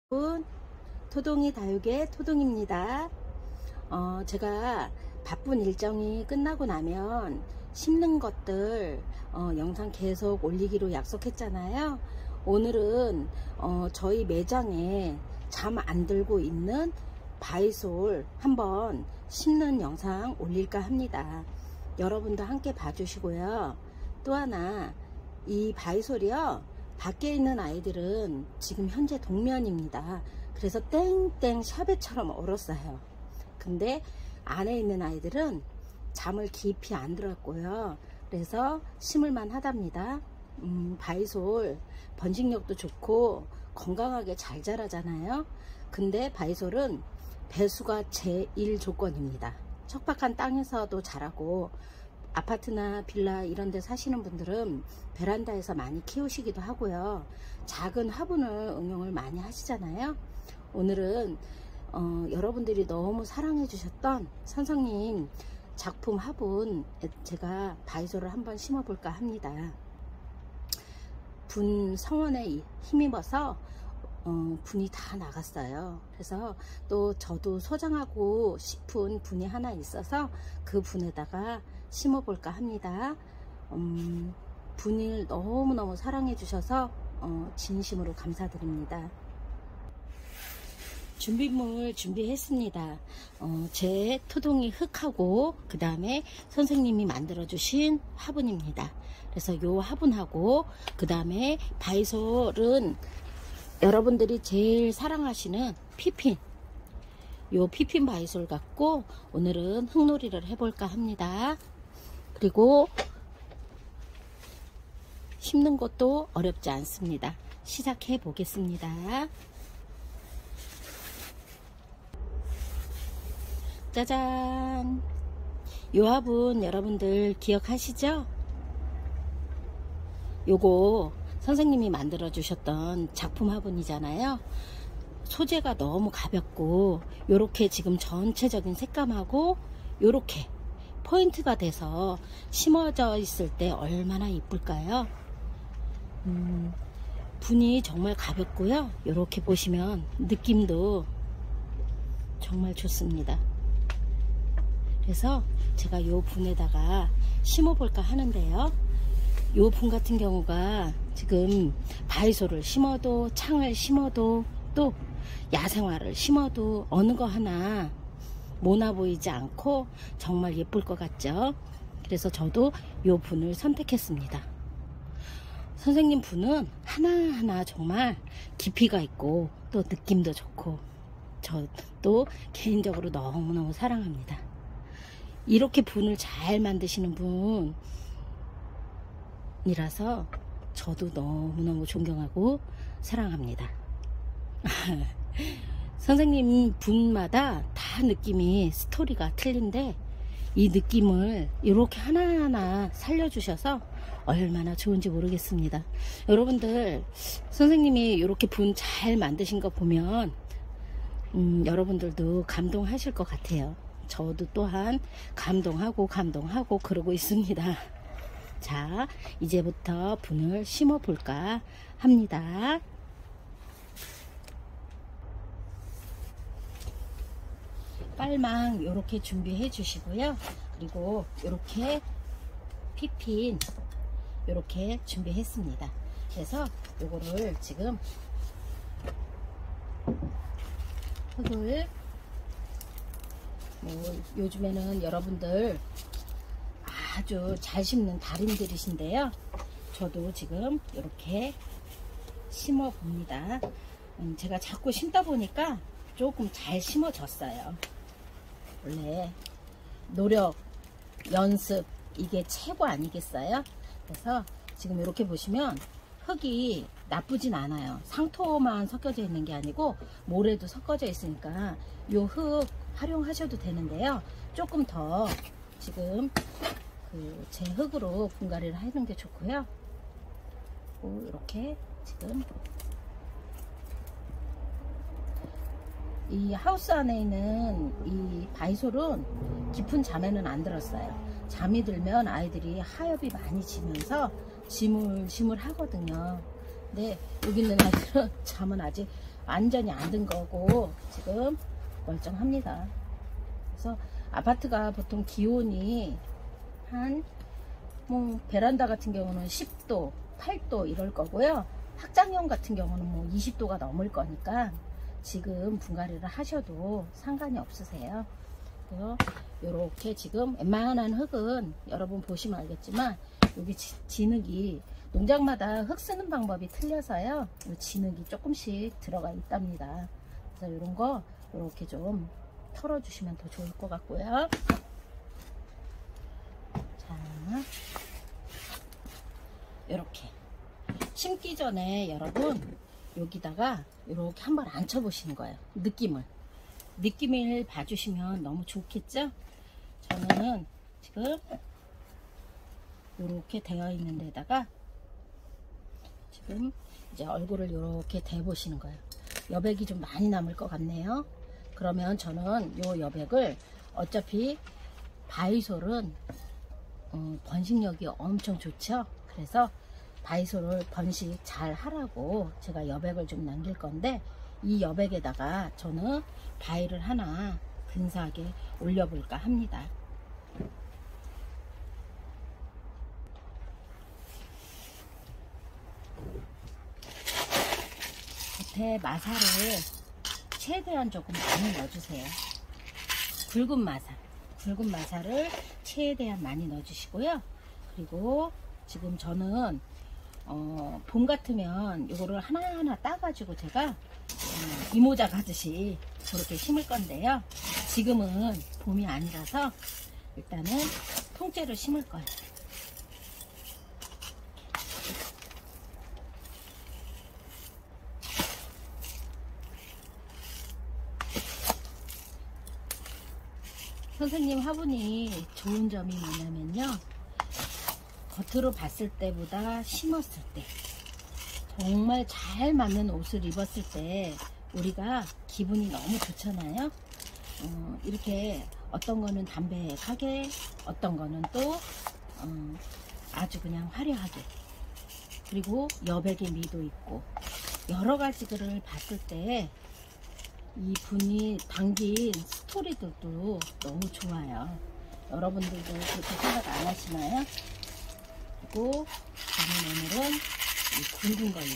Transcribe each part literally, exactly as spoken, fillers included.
여러분, 토동이 다육의 토동입니다. 어, 제가 바쁜 일정이 끝나고 나면 심는 것들 어, 영상 계속 올리기로 약속했잖아요. 오늘은 어, 저희 매장에 잠 안 들고 있는 바이솔 한번 심는 영상 올릴까 합니다. 여러분도 함께 봐주시고요. 또 하나, 이 바이솔이요, 밖에 있는 아이들은 지금 현재 동면입니다. 그래서 땡땡 샤베처럼 얼었어요. 근데 안에 있는 아이들은 잠을 깊이 안 들었고요. 그래서 심을만 하답니다. 음, 바이솔 번식력도 좋고 건강하게 잘 자라잖아요. 근데 바이솔은 배수가 제일 조건입니다. 척박한 땅에서도 자라고, 아파트나 빌라 이런 데 사시는 분들은 베란다에서 많이 키우시기도 하고요. 작은 화분을 응용을 많이 하시잖아요. 오늘은 어, 여러분들이 너무 사랑해 주셨던 선생님 작품 화분 제가 바이솔을 한번 심어 볼까 합니다. 분 성원에 힘입어서 어, 분이 다 나갔어요. 그래서 또 저도 소장하고 싶은 분이 하나 있어서 그 분에다가 심어 볼까 합니다. 음, 분을 너무너무 사랑해 주셔서 어, 진심으로 감사드립니다. 준비물 준비했습니다. 어, 제 토동이 흙하고 그 다음에 선생님이 만들어 주신 화분입니다. 그래서 요 화분하고 그 다음에 바이솔은 여러분들이 제일 사랑하시는 피핀, 요 피핀 바이솔 갖고 오늘은 흙놀이를 해볼까 합니다. 그리고 심는 것도 어렵지 않습니다. 시작해 보겠습니다. 짜잔! 요 화분 여러분들 기억하시죠? 요거 선생님이 만들어 주셨던 작품 화분이잖아요. 소재가 너무 가볍고 요렇게 지금 전체적인 색감하고 요렇게 포인트가 돼서 심어져 있을 때 얼마나 이쁠까요? 음, 분이 정말 가볍고요. 요렇게 보시면 느낌도 정말 좋습니다. 그래서 제가 요 분에다가 심어 볼까 하는데요. 요 분 같은 경우가 지금 바이솔을 심어도 창을 심어도 또 야생화를 심어도 어느 거 하나 모나 보이지 않고 정말 예쁠 것 같죠? 그래서 저도 요 분을 선택했습니다. 선생님 분은 하나하나 정말 깊이가 있고 또 느낌도 좋고 저도 개인적으로 너무너무 사랑합니다. 이렇게 분을 잘 만드시는 분이라서 저도 너무너무 존경하고 사랑합니다. 선생님 분마다 다 느낌이 스토리가 틀린데 이 느낌을 이렇게 하나하나 살려주셔서 얼마나 좋은지 모르겠습니다. 여러분들 선생님이 이렇게 분 잘 만드신 거 보면 음, 여러분들도 감동하실 것 같아요. 저도 또한 감동하고 감동하고 그러고 있습니다. 자, 이제부터 분을 심어 볼까 합니다. 빨망 이렇게 준비해 주시고요. 그리고 이렇게 피핀 이렇게 준비했습니다. 그래서 요거를 지금 흙을 뭐 요즘에는 여러분들 아주 잘 심는 달인들이신데요. 저도 지금 이렇게 심어 봅니다. 음, 제가 자꾸 심다 보니까 조금 잘 심어졌어요. 원래 노력, 연습 이게 최고 아니겠어요? 그래서 지금 이렇게 보시면 흙이 나쁘진 않아요. 상토만 섞여져 있는 게 아니고 모래도 섞어져 있으니까 이 흙 활용하셔도 되는데요. 조금 더 지금 그 제 흙으로 분갈이를 하는 게 좋고요. 이렇게 지금 이 하우스 안에 있는 이 바이솔은 깊은 잠에는 안 들었어요. 잠이 들면 아이들이 하엽이 많이 지면서 지물지물 하거든요. 근데 여기 있는 아이들은 잠은 아직 완전히 안 든 거고 지금 멀쩡합니다. 그래서 아파트가 보통 기온이 한 뭐 베란다 같은 경우는 십 도, 팔 도 이럴 거고요. 확장형 같은 경우는 뭐 이십 도가 넘을 거니까 지금 분갈이를 하셔도 상관이 없으세요. 그래서 이렇게 지금 웬만한 흙은 여러분 보시면 알겠지만 여기 진흙이 농장마다 흙 쓰는 방법이 틀려서요. 진흙이 조금씩 들어가 있답니다. 그래서 이런 거 이렇게 좀 털어주시면 더 좋을 것 같고요. 자, 이렇게 심기 전에 여러분 여기다가 이렇게 한번 앉혀 보시는 거예요. 느낌을 느낌을 봐주시면 너무 좋겠죠? 저는 지금 이렇게 되어 있는 데다가 지금 이제 얼굴을 이렇게 대 보시는 거예요. 여백이 좀 많이 남을 것 같네요. 그러면 저는 요 여백을 어차피 바이솔은 어, 번식력이 엄청 좋죠. 그래서 바이솔을 번식 잘 하라고 제가 여백을 좀 남길 건데 이 여백에다가 저는 바위를 하나 근사하게 올려볼까 합니다. 겉에 마사를 최대한 조금 많이 넣어주세요. 굵은 마사, 굵은 마사를 최대한 많이 넣어주시고요. 그리고 지금 저는 어, 봄 같으면 이거를 하나하나 따가지고 제가 음, 이모작 하듯이 그렇게 심을 건데요. 지금은 봄이 아니라서 일단은 통째로 심을 거예요. 선생님 화분이 좋은 점이 뭐냐면요, 겉으로 봤을 때보다 심었을 때 정말 잘 맞는 옷을 입었을 때 우리가 기분이 너무 좋잖아요. 어, 이렇게 어떤 거는 담백하게, 어떤 거는 또 어, 아주 그냥 화려하게, 그리고 여백의 미도 있고 여러 가지들을 봤을 때 이 분이 담긴 스토리들도 너무 좋아요. 여러분들도 그렇게 생각 안 하시나요? 그리고 저는 오늘은 이 굵은 걸로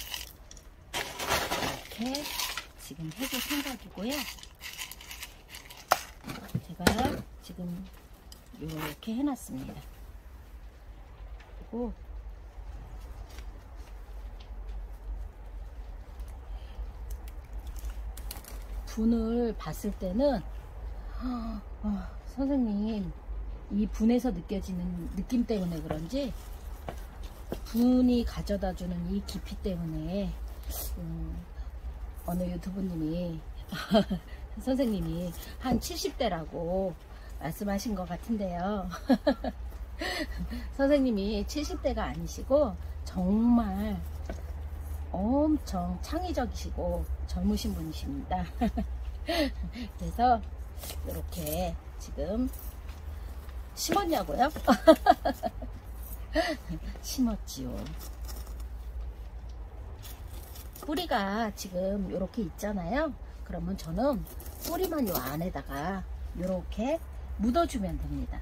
이렇게 지금 해줄 생각이고요. 제가 지금 이렇게 해놨습니다. 그리고 분을 봤을 때는 어, 어, 선생님 이 분에서 느껴지는 느낌 때문에 그런지 분이 가져다주는 이 깊이 때문에 음, 어느 유튜브님이 선생님이 한 칠십 대라고 말씀하신 것 같은데요. 선생님이 칠십 대가 아니시고 정말 엄청 창의적이시고 젊으신 분이십니다. 그래서 이렇게 지금 심었냐고요? 심었지요. 뿌리가 지금 이렇게 있잖아요. 그러면 저는 뿌리만 요 안에다가 이렇게 묻어주면 됩니다.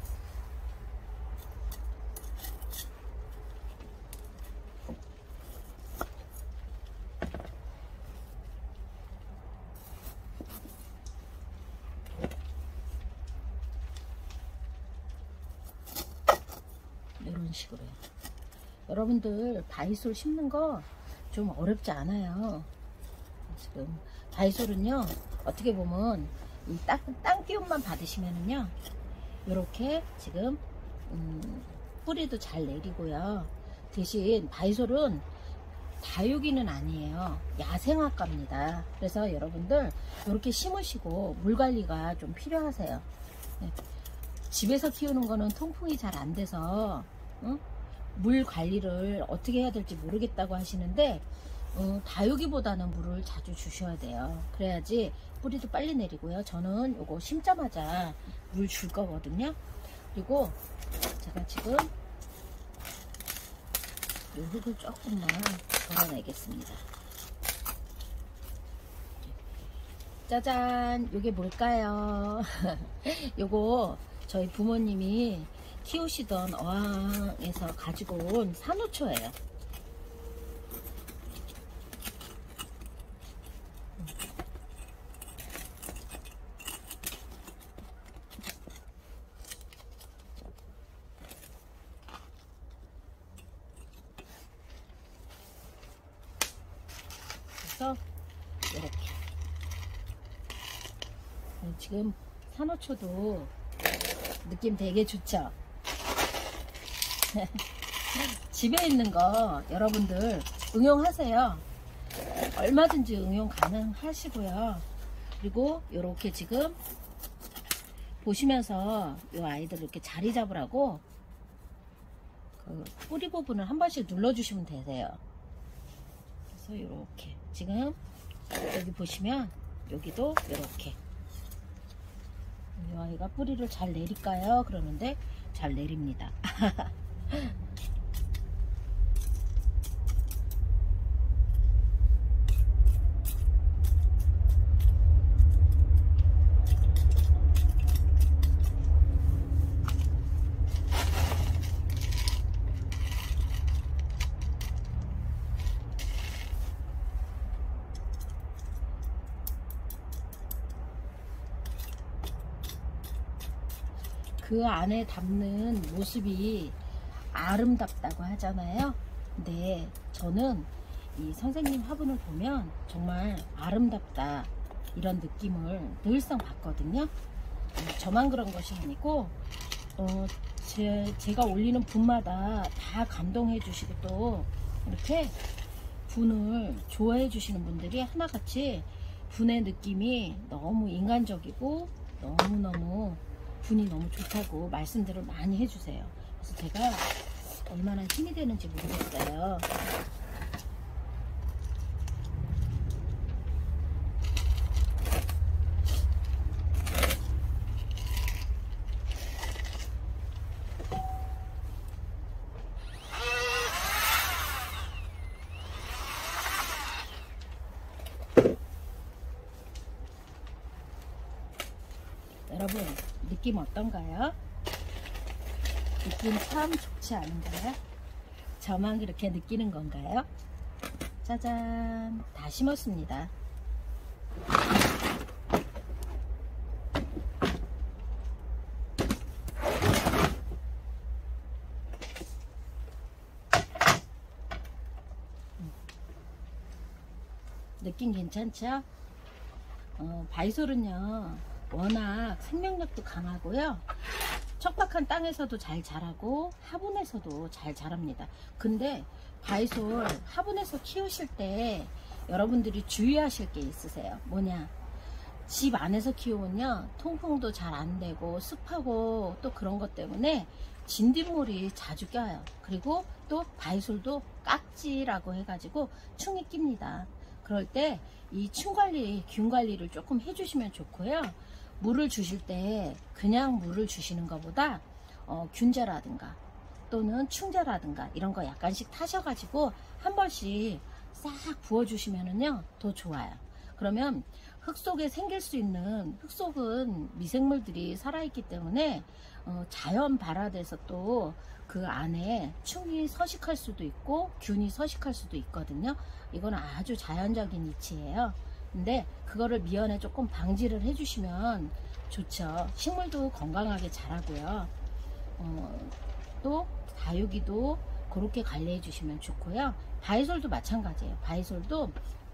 이런 식으로요. 여러분들 바이솔 심는 거 좀 어렵지 않아요. 지금 바이솔은요 어떻게 보면 이 땅, 땅 기운만 받으시면은요 이렇게 지금 음, 뿌리도 잘 내리고요. 대신 바이솔은 다육이는 아니에요. 야생화가입니다. 그래서 여러분들 이렇게 심으시고 물 관리가 좀 필요하세요. 네. 집에서 키우는 거는 통풍이 잘 안 돼서 응? 물 관리를 어떻게 해야 될지 모르겠다고 하시는데 어, 다육이보다는 물을 자주 주셔야 돼요. 그래야지 뿌리도 빨리 내리고요. 저는 요거 심자마자 물 줄 거거든요. 그리고 제가 지금 요 흙을 조금만 덜어내겠습니다. 짜잔, 요게 뭘까요? 요거 저희 부모님이 키우시던 어항에서 가지고 온 산호초예요. 그래서 이렇게 지금 산호초도 느낌 되게 좋죠? 집에 있는 거 여러분들 응용하세요. 얼마든지 응용 가능하시고요. 그리고 이렇게 지금 보시면서 이 아이들 이렇게 자리 잡으라고 그 뿌리 부분을 한 번씩 눌러주시면 되세요. 그래서 이렇게 지금 여기 보시면 여기도 이렇게 이 아이가 뿌리를 잘 내릴까요? 그러는데 잘 내립니다. 그 안에 담는 모습이 아름답다고 하잖아요. 근데 저는 이 선생님 화분을 보면 정말 아름답다 이런 느낌을 늘상 받거든요. 저만 그런 것이 아니고 어, 제, 제가 올리는 분마다 다 감동해 주시고 또 이렇게 분을 좋아해 주시는 분들이 하나같이 분의 느낌이 너무 인간적이고 너무너무 분이 너무 좋다고 말씀들을 많이 해주세요. 그래서 제가 얼마나 힘이 되는지 모르겠어요. 여러분 느낌 어떤가요? 느낌 참 좋지 않은가요? 저만 그렇게 느끼는 건가요? 짜잔, 다 심었습니다. 느낌 괜찮죠? 어, 바이솔은요 워낙 생명력도 강하고요 척박한 땅에서도 잘 자라고 화분에서도 잘 자랍니다. 근데 바이솔 화분에서 키우실 때 여러분들이 주의하실 게 있으세요. 뭐냐, 집 안에서 키우면요 통풍도 잘 안 되고 습하고 또 그런 것 때문에 진딧물이 자주 껴요. 그리고 또 바이솔도 깍지라고 해가지고 충이 낍니다. 그럴 때 이 충 관리, 균 관리를 조금 해주시면 좋고요. 물을 주실 때 그냥 물을 주시는 것보다 어, 균제라든가 또는 충제라든가 이런 거 약간씩 타셔가지고 한 번씩 싹 부어주시면은요 더 좋아요. 그러면 흙 속에 생길 수 있는, 흙 속은 미생물들이 살아있기 때문에 어, 자연 발화돼서 또 그 안에 충이 서식할 수도 있고 균이 서식할 수도 있거든요. 이건 아주 자연적인 이치예요. 근데 그거를 미연에 조금 방지를 해주시면 좋죠. 식물도 건강하게 자라고요. 어, 또 다육이도 그렇게 관리해 주시면 좋고요. 바이솔도 마찬가지예요. 바이솔도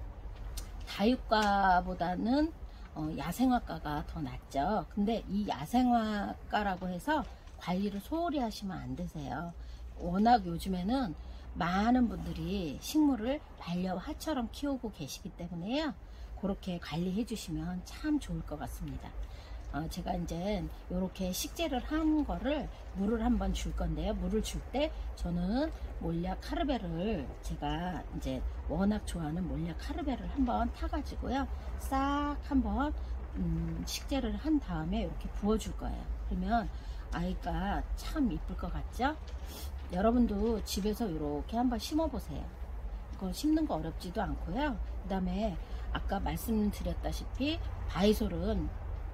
다육과보다는 어, 야생화과가 더 낫죠. 근데 이 야생화과라고 해서 관리를 소홀히 하시면 안 되세요. 워낙 요즘에는 많은 분들이 식물을 반려화처럼 키우고 계시기 때문에요. 그렇게 관리해 주시면 참 좋을 것 같습니다. 어, 제가 이제 이렇게 식재를 한 거를 물을 한번 줄 건데요. 물을 줄 때 저는 몰약 카르베를 제가 이제 워낙 좋아하는 몰약 카르베를 한번 타가지고요. 싹 한번 음, 식재를 한 다음에 이렇게 부어줄 거예요. 그러면 아이가 참 이쁠 것 같죠? 여러분도 집에서 이렇게 한번 심어 보세요. 이거 심는 거 어렵지도 않고요. 그 다음에 아까 말씀드렸다시피 바이솔은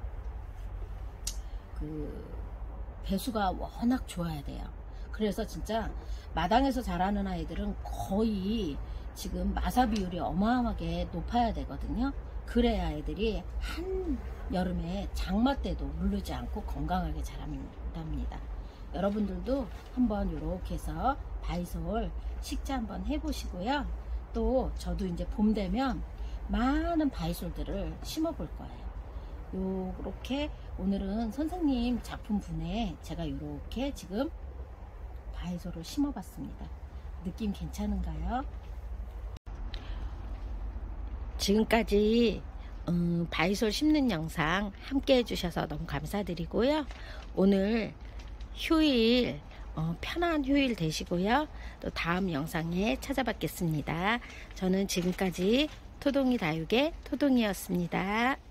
그 배수가 워낙 좋아야 돼요. 그래서 진짜 마당에서 자라는 아이들은 거의 지금 마사 비율이 어마어마하게 높아야 되거든요. 그래야 아이들이 한 여름에 장마 때도 물르지 않고 건강하게 자란답니다. 여러분들도 한번 이렇게 해서 바이솔 식재 한번 해보시고요. 또 저도 이제 봄 되면 많은 바이솔들을 심어 볼 거예요. 요렇게 오늘은 선생님 작품 분에 제가 요렇게 지금 바이솔을 심어 봤습니다. 느낌 괜찮은가요? 지금까지 음, 바이솔 심는 영상 함께 해주셔서 너무 감사드리고요. 오늘 휴일 어, 편한 휴일 되시고요. 또 다음 영상에 찾아뵙겠습니다. 저는 지금까지 토동이 다육의 토동이었습니다.